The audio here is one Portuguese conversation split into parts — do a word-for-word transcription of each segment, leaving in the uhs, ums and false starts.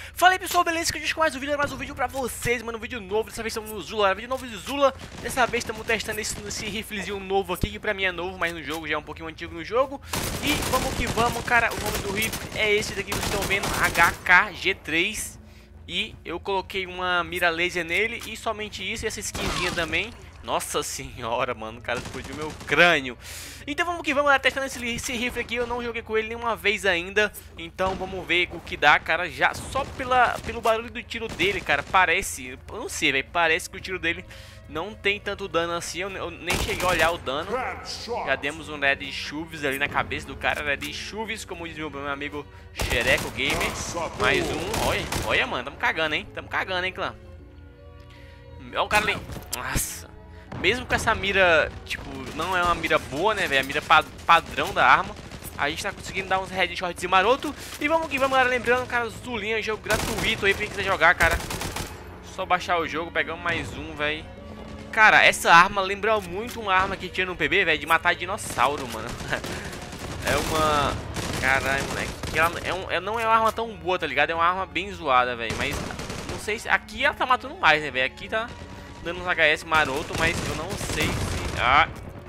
Fala aí pessoal, beleza? Que a gente com mais um vídeo, mais um vídeo pra vocês, mano, um vídeo novo. Dessa vez estamos no Zula, vídeo novo de Zula. Dessa vez estamos testando esse, esse riflezinho novo aqui, que pra mim é novo, mas no jogo já é um pouquinho antigo no jogo. E vamos que vamos, cara, o nome do rifle é esse daqui que vocês estão vendo, H K G três. E eu coloquei uma mira laser nele e somente isso, e essa skinzinha também. Nossa senhora, mano, o cara explodiu meu crânio. Então vamos que vamos lá, testando esse, esse rifle aqui. Eu não joguei com ele nenhuma vez ainda. Então vamos ver o que dá, cara. Já só pela, pelo barulho do tiro dele, cara, parece, eu não sei, velho, parece que o tiro dele não tem tanto dano assim. Eu, eu nem cheguei a olhar o dano. Já demos um Red Chuves ali na cabeça do cara. Red Chuves, como diz meu, meu amigo Xereco Gamer. Mais um, olha, olha, mano, tamo cagando, hein. Tamo cagando, hein, clã. Olha o cara ali. Nossa. Mesmo com essa mira, tipo, não é uma mira boa, né, velho? A mira pa padrão da arma. A gente tá conseguindo dar uns headshots maroto. E vamos que vamos, galera. Lembrando, cara, Zulinha, jogo gratuito aí pra quem quiser jogar, cara. Só baixar o jogo, pegamos mais um, velho. Cara, essa arma lembra muito uma arma que tinha no P B, velho, de matar dinossauro, mano. É uma... Caralho, moleque. Ela é um... ela não é uma arma tão boa, tá ligado? É uma arma bem zoada, velho. Mas não sei se... Aqui ela tá matando mais, né, velho? Aqui tá dando uns H S maroto, mas eu não sei se... Ah...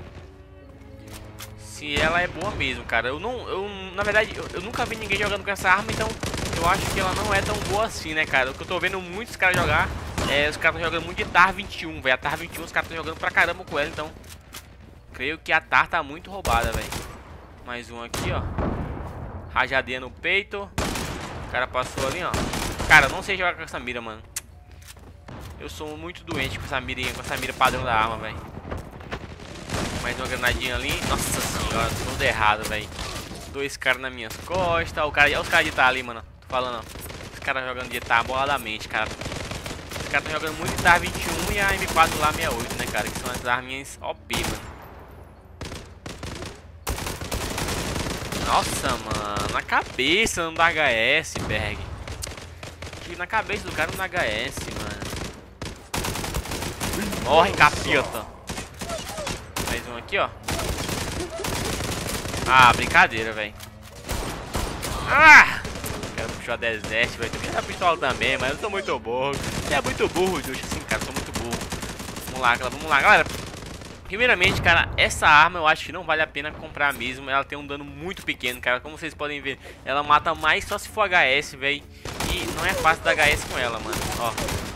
Se ela é boa mesmo, cara. Eu não... Eu, na verdade, eu, eu nunca vi ninguém jogando com essa arma, então eu acho que ela não é tão boa assim, né, cara? O que eu tô vendo muitos caras jogar... É, os caras estão jogando muito de Tar vinte e um, velho. A Tar vinte e um os caras estão jogando pra caramba com ela, então creio que a Tar tá muito roubada, velho. Mais um aqui, ó. Rajadinha no peito. O cara passou ali, ó. Cara, eu não sei jogar com essa mira, mano. Eu sou muito doente com essa mirinha, com essa mira padrão da arma, velho. Mais uma granadinha ali. Nossa senhora, tudo errado, velho. Dois caras nas minhas costas. O cara, olha os caras de Tar ali, mano. Tô falando, ó. Os caras jogando de Tar boladamente, cara. Os caras estão jogando muito Tar vinte e um e a M quatro lá sessenta e oito, né, cara? Que são as arminhas O P, mano. Nossa, mano. Na cabeça não dá H S, Berg. Tiro na cabeça do cara não dá H S, mano. Morre, capeta. Mais um aqui, ó. Ah, brincadeira, velho. Ah! Puxou a Desert, vai ter que a pistola também, mas eu sou muito burro. Você é muito burro, Josh, assim, cara, eu sou muito burro. Vamos lá, vamos lá, galera. Primeiramente, cara, essa arma eu acho que não vale a pena comprar mesmo. Ela tem um dano muito pequeno, cara, como vocês podem ver. Ela mata mais só se for H S, velho. E não é fácil dar H S com ela, mano, ó.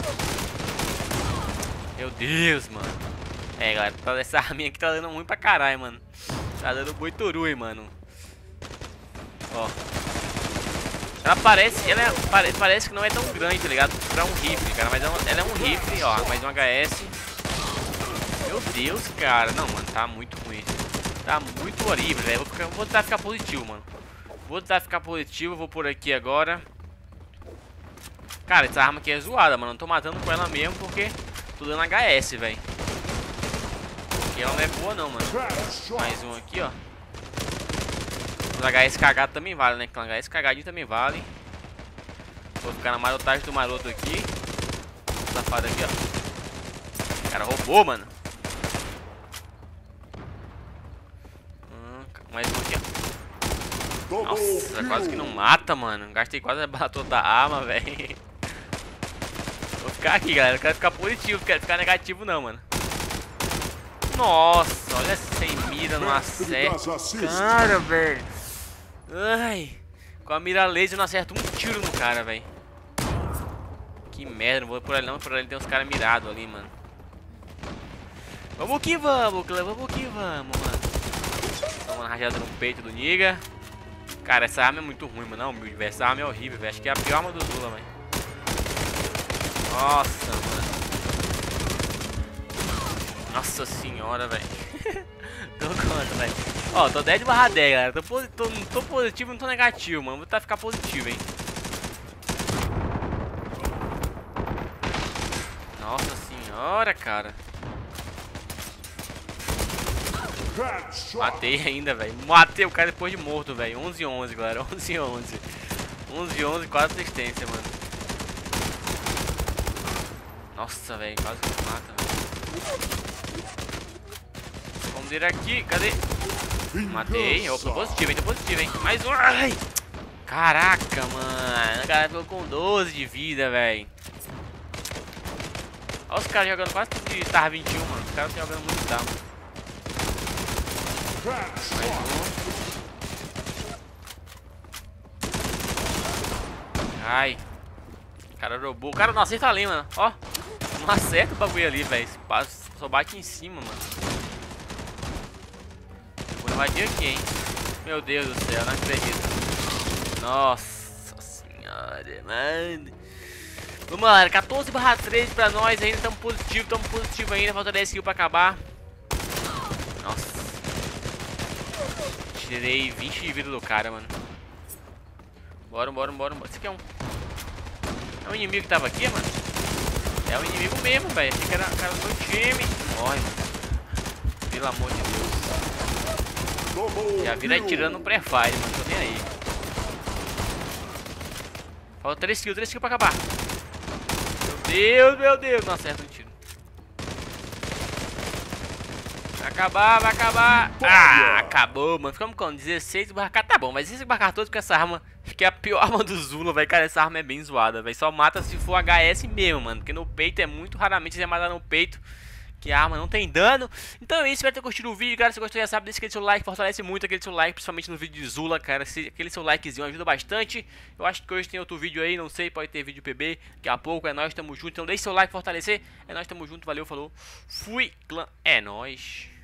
Meu Deus, mano. É, galera, essa arminha aqui tá dando ruim pra caralho, mano. Tá dando muito ruim, mano. Ó. Ela parece, ela é, pare, parece que não é tão grande, tá ligado? Pra um rifle, cara, mas ela, ela é um rifle, ó, mais um H S. Meu Deus, cara, não, mano, tá muito ruim. Tá muito horrível, velho. Vou, ficar, vou tentar ficar positivo, mano. Vou tentar ficar positivo, vou por aqui agora. Cara, essa arma aqui é zoada, mano. Não tô matando com ela mesmo porque tô dando H S, velho. Porque ela não é boa não, mano. Mais um aqui, ó. Os H S cagado também vale, né? H S cagadinho também vale. Vou ficar na marotagem do maroto aqui. Safado aqui, ó. O cara roubou, mano. Hum, mais um aqui, ó. Nossa, quase que não mata, mano. Gastei quase a bala toda da arma, velho. Vou ficar aqui, galera. Eu quero ficar positivo, não quero ficar negativo não, mano. Nossa, olha sem mira, não acerta. Cara, velho. Ai, com a mira laser não acerta um tiro no cara, velho. Que merda, não vou por ali não, por ali tem uns caras mirados ali, mano. Vamos que vamos, Clã, vamos que vamos, mano. Toma uma rajada no peito do Niga. Cara, essa arma é muito ruim, mano, não, humilde, velho. Essa arma é horrível, velho. Acho que é a pior arma do Zula, velho. Nossa, mano. Nossa senhora, velho. Tô conta, velho. Ó, tô dez barra dez, galera. Tô, tô, tô positivo, não tô negativo, mano. Vou tentar ficar positivo, hein. Nossa senhora, cara. Matei ainda, velho. Matei o cara depois de morto, velho. onze e onze, galera. onze e onze. onze e onze, quase assistência, mano. Nossa, velho. Quase que mata, velho. Vamos ver aqui. Cadê? Matei. Opa, tô positivo, hein? Tô positivo, hein? Mais um. Ai! Caraca, mano. O cara ficou com doze de vida, velho. Olha os caras jogando quase tudo de Star vinte e um, mano. Os caras estão jogando muito Star. Mais um. Ai. O cara roubou. O cara não acerta ali, mano. Ó. Não acerta o bagulho ali, velho. Só bate em cima, mano. Vou invadir aqui, hein. Meu Deus do céu, não acredito. Nossa senhora, mano. Vamos lá, quatorze barra treze pra nós. Ainda estamos positivo, estamos positivo ainda. Falta dez kills pra acabar. Nossa. Tirei vinte de vida do cara, mano. Bora, bora, bora, bora. Esse aqui é um... É um inimigo que tava aqui, mano. É um inimigo mesmo, velho. Achei que era o cara do meu time. Morre, mano. Pelo amor de Deus. Já vira atirando no pré-fire, mano. Tô nem aí. Falta três kills, três kills pra acabar. Meu Deus, meu Deus. Não acerta um tiro. Vai acabar, vai acabar. Ah, acabou, mano. Ficamos com dezesseis barra quatorze. Tá bom, mas esse barra quatorze com essa arma... Acho que é a pior arma do Zula, velho. Cara, essa arma é bem zoada, velho. Só mata se for H S mesmo, mano. Porque no peito é muito raramente você matar no peito. Que a arma não tem dano. Então é isso, espero ter curtido o vídeo, cara. Se gostou, já sabe, deixa aquele seu like. Fortalece muito aquele seu like, principalmente no vídeo de Zula, cara. Se, aquele seu likezinho ajuda bastante. Eu acho que hoje tem outro vídeo aí, não sei. Pode ter vídeo P B. Daqui a pouco é nóis, tamo junto. Então deixa seu like, fortalecer. É nóis, tamo junto. Valeu, falou. Fui, clã. É nóis.